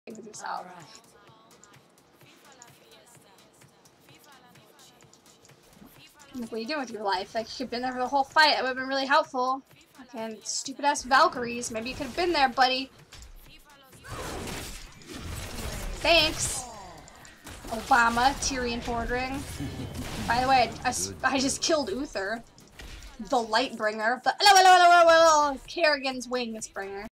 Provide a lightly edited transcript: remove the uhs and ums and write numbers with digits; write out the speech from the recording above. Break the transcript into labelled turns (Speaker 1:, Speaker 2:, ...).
Speaker 1: Yourself. What are you doing with your life? Like, you could have been there for the whole fight. That would have been really helpful. Fucking stupid-ass Valkyries. Maybe you could have been there, buddy. Thanks. Obama, Tyrion Fordring. By the way, I just killed Uther. The Lightbringer. The Kerrigan's Wings bringer.